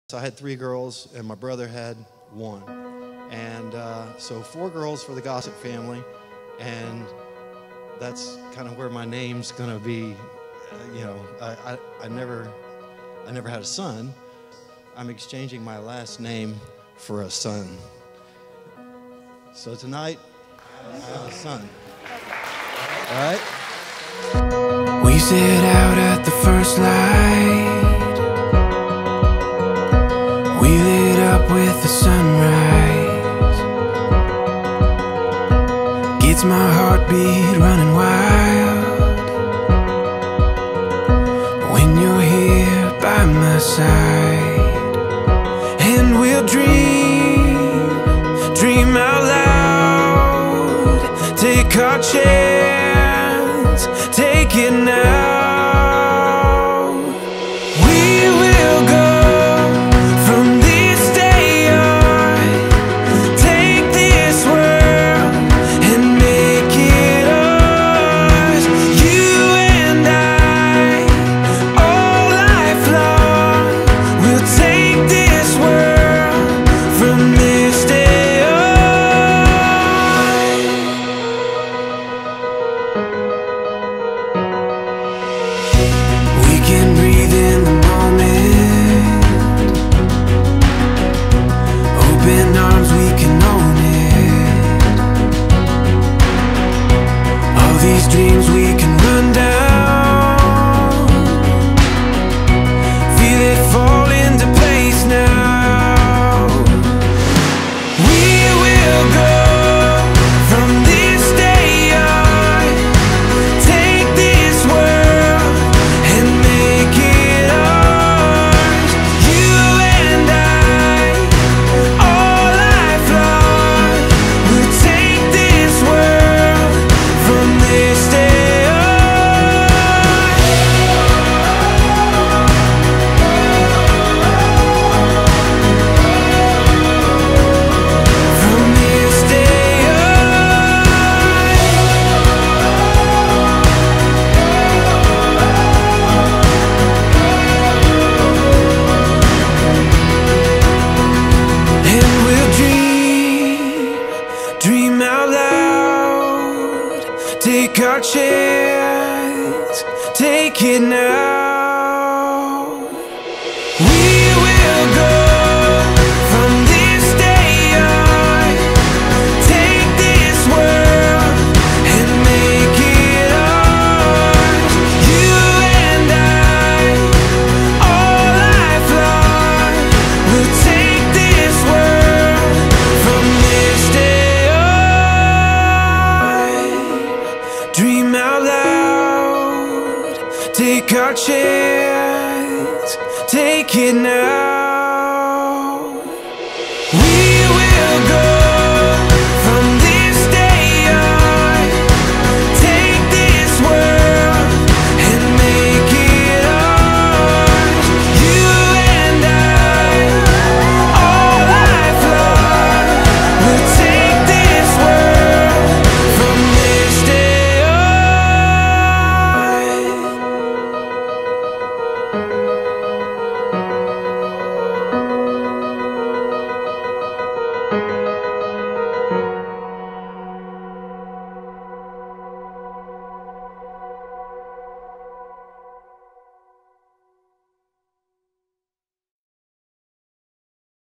So I had 3 girls, and my brother had 1. And so 4 girls for the Gossett family, and that's kind of where my name's gonna be. I never had a son. I'm exchanging my last name for a son. So tonight, I have a son. All right? We set out at the first light. We lit up with the sunrise. Gets my heartbeat running wild when you're here by my side. And we'll dream out loud. Take our chance, take it now. Dreams we can run down, feel it fall into place now. We will go from this day on, take this world and make it ours. You and I, all life long, we'll take this world from this day. Dream out loud, take our chance, take it now. We will go from this day on, take this world and make it ours. You and I, all life long, we'll take this world from this day. Dream out loud, take our chance, take it now.